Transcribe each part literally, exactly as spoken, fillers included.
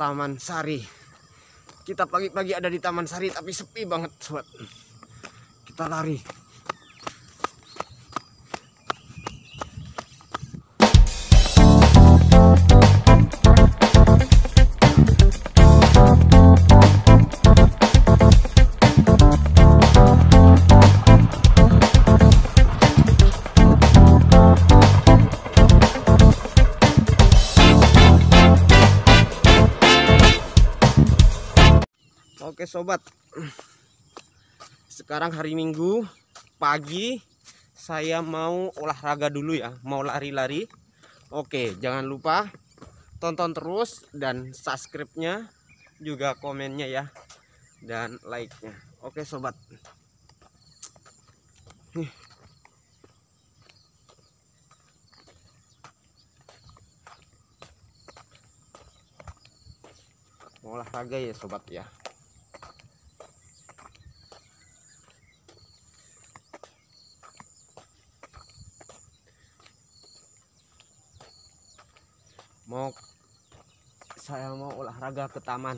Taman Sari. Kita pagi-pagi ada di Taman Sari tapi sepi banget, sobat. Kita lari. Oke sobat, sekarang hari Minggu pagi, saya mau olahraga dulu ya, mau lari-lari. Oke, jangan lupa tonton terus dan subscribe-nya, juga komennya ya, dan like-nya. Oke sobat. Nih. Mau olahraga ya sobat ya. Mau saya mau olahraga ke taman.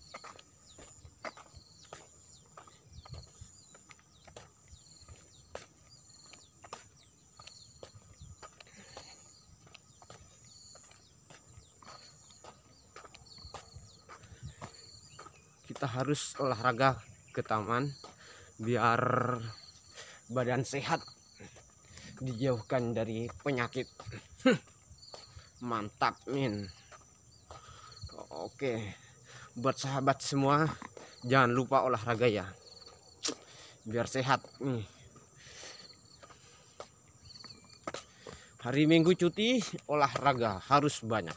Kita harus olahraga ke taman biar badan sehat, dijauhkan dari penyakit. Mantap min. Oke, buat sahabat semua jangan lupa olahraga ya, biar sehat nih. Hari Minggu cuti, olahraga harus banyak.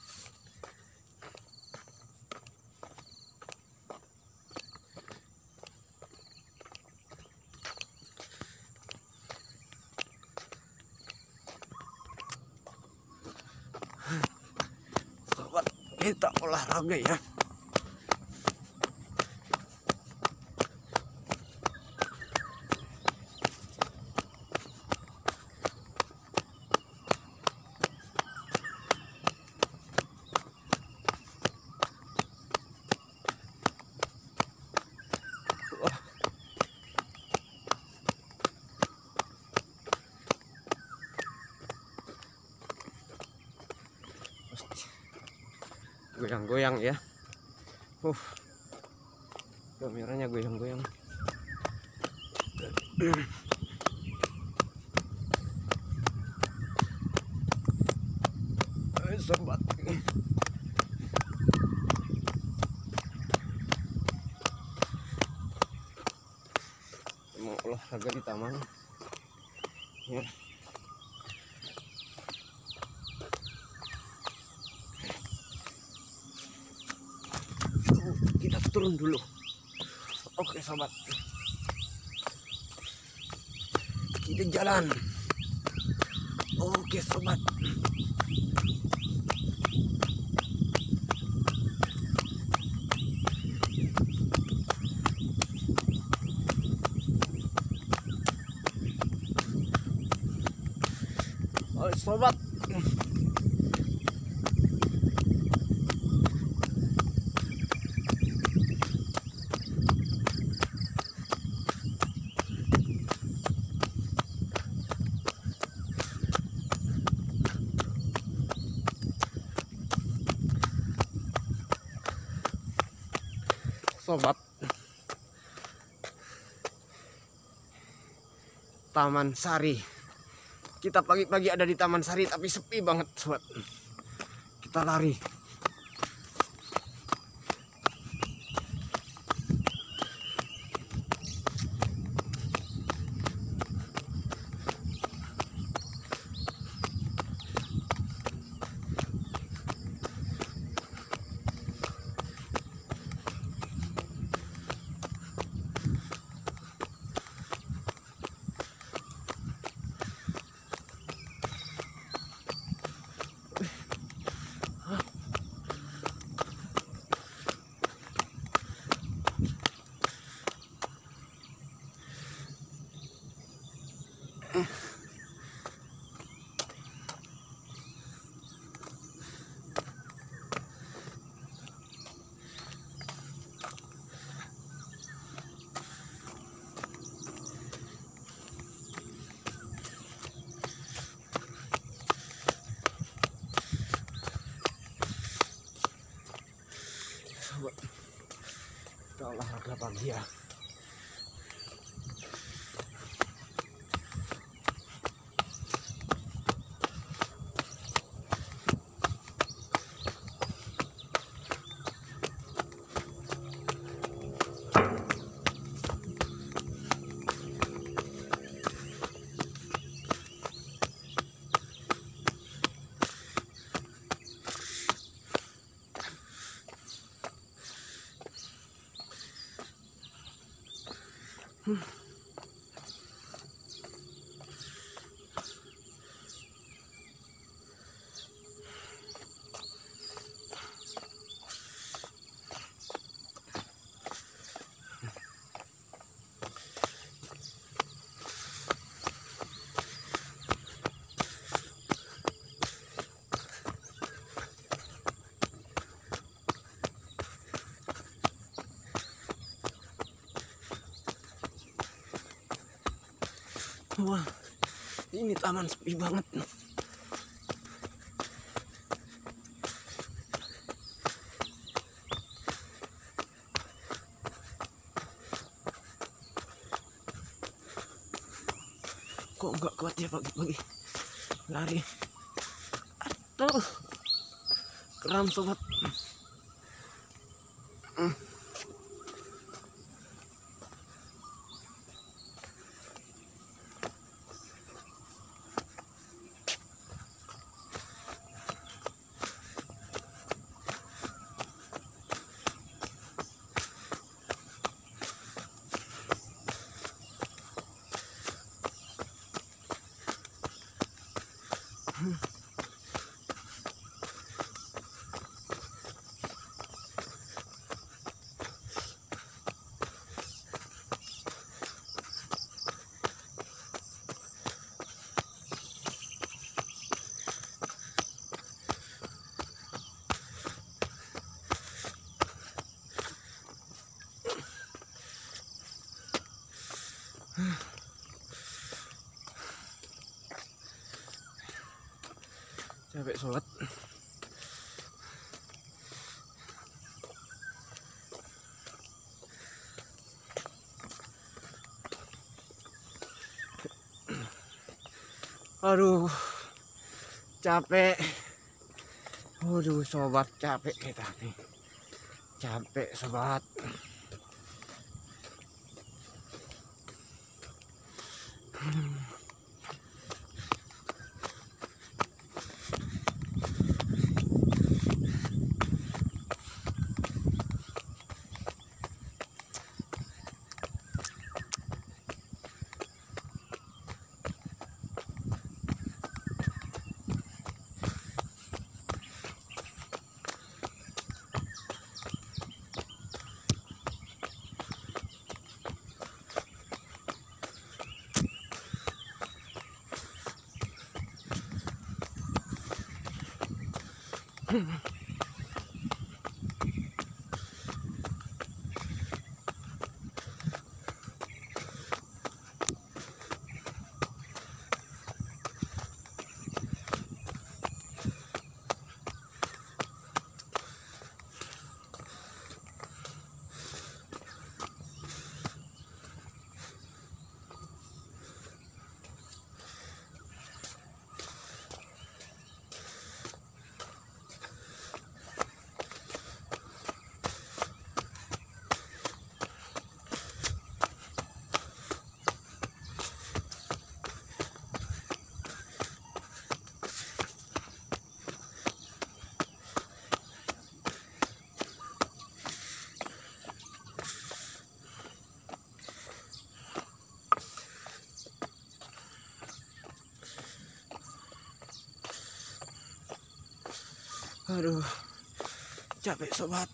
Kita olahraga ya. Goyang-goyang ya. Uh, kameranya goyang-goyang. Sobat, mau olahraga di taman ya. Kita turun dulu. Oke sobat, kita jalan. Oke sobat, oh sobat, sobat, Taman Sari. Kita pagi-pagi ada di Taman Sari tapi sepi banget sobat. Kita lari. Coba kita olahraga pagi ya. Hmm. Wah, ini taman sepi banget. Kok nggak kuat ya pagi-pagi lari? Aduh, kram sobat. Hmm. Capek sobat. Aduh, capek. Waduh sobat, capek kita nih. Capek sobat. Hmm. Aduh, capek sobat.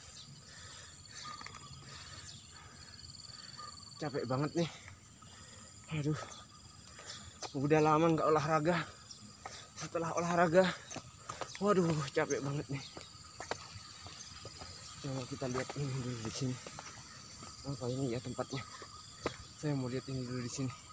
Capek banget nih. Aduh, udah lama nggak olahraga. Setelah olahraga, waduh, capek banget nih. Coba kita lihat ini dulu di sini. Apa ini ya tempatnya? Saya mau lihat ini dulu di sini.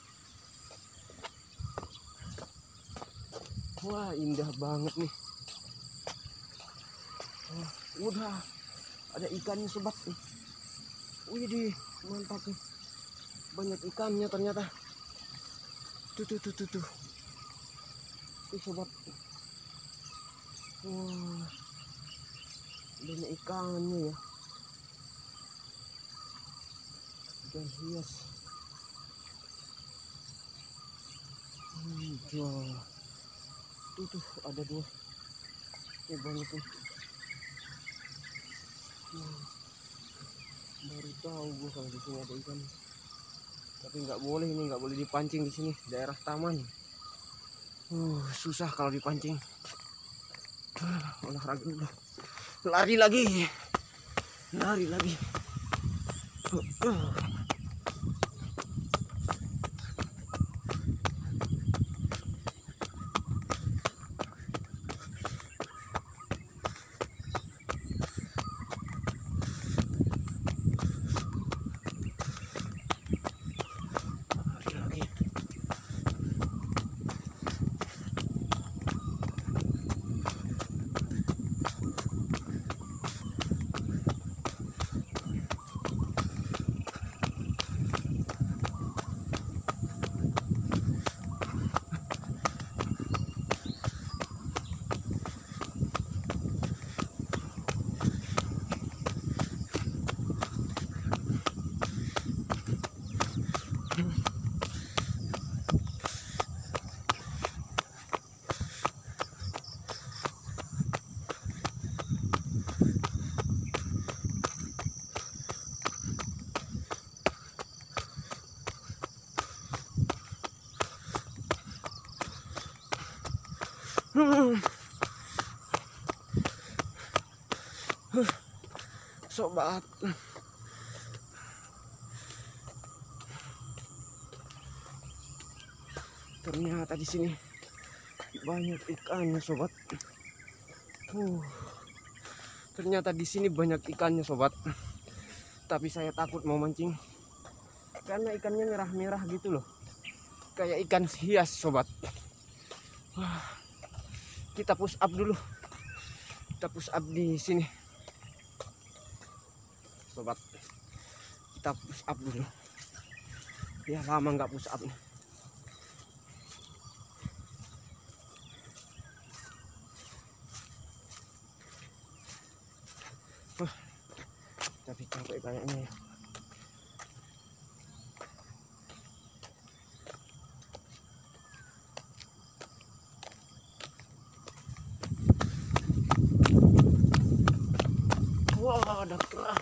Wah, indah banget nih. Wah, udah Ada ikannya sobat. Widih, mantap nih. Banyak ikannya ternyata. Tuh tuh tuh tuh tuh. Tuh sobat. Wah. Banyak ikannya ya. Ikan hias. Hmm, tuh tuh ada dua. Ini banyak tuh. Hmm. Baru tahu gua kalau di sini ada ikan. Tapi nggak boleh ini, nggak boleh dipancing di sini, daerah taman. Uh, susah kalau dipancing. Uh, olahraga dulu. Lari lagi. Lari lagi. Uh, uh. Hmm. Sobat, ternyata di sini banyak ikannya sobat. Uh, ternyata di sini banyak ikannya sobat. Tapi saya takut mau mancing karena ikannya merah-merah gitu loh, kayak ikan hias sobat. Wah, kita push up dulu. Kita push up di sini sobat. Kita push up dulu. Ya lama nggak push up nih. Huh, tapi capek kayaknya ya. Wah, ada kerah.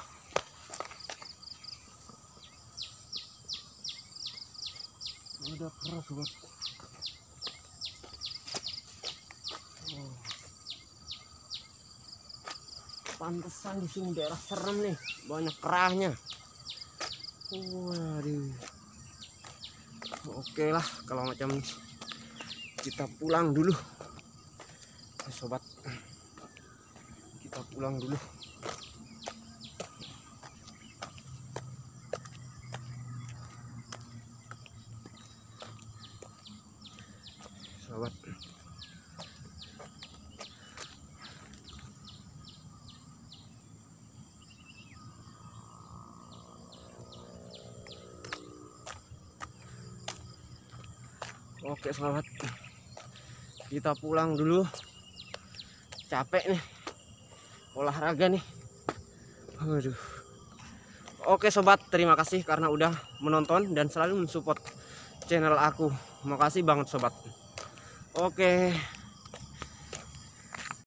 Ada kerah sobat. Oh. Pantesan di sini daerah serem nih, banyak kerahnya. Waduh. Oke lah kalau macam ini. Kita pulang dulu. Sobat. Kita pulang dulu. Sobat. Oke sobat, kita pulang dulu. Capek nih, olahraga nih. Aduh. Oke sobat, terima kasih karena udah menonton dan selalu mensupport channel aku. Makasih banget sobat. Oke.